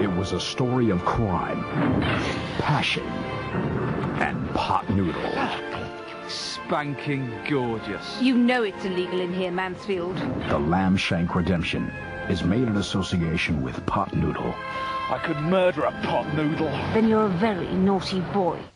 It was a story of crime, passion, and pot noodle. Spanking gorgeous. You know it's illegal in here, Mansfield. The Lambshank Redemption is made in association with pot noodle. I could murder a pot noodle. Then you're a very naughty boy.